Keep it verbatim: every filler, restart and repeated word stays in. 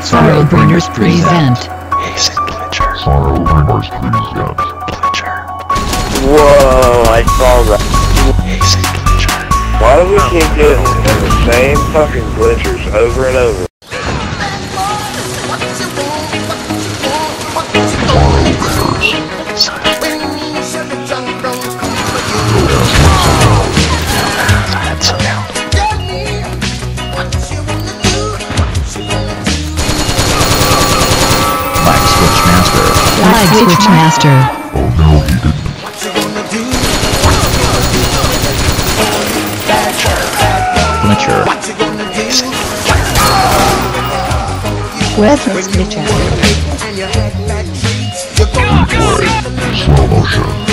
SorrowBRINGERS present. He's a glitcher. SorrowBRINGERS present. Glitcher. Whoa, I saw that. He's a glitcher. Why do we keep getting the same fucking glitchers over and over? Lagswitch master. Lagswitch master. Oh no, he didn't. Glitcher. Where's this glitcher? Replay. Slow motion.